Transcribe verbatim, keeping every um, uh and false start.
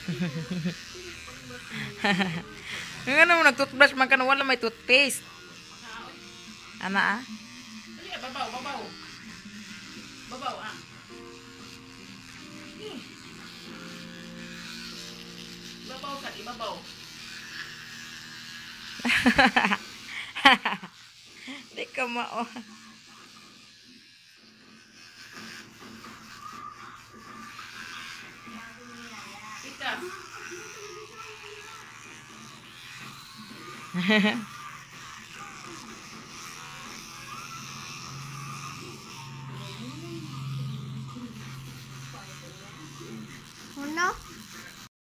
Nga naman nag-toothbrush man ka na wala may toothpaste. Ana ah? Babaw, babaw. Babaw ah. Babaw ka, ibabaw. Di ka mao. Ika.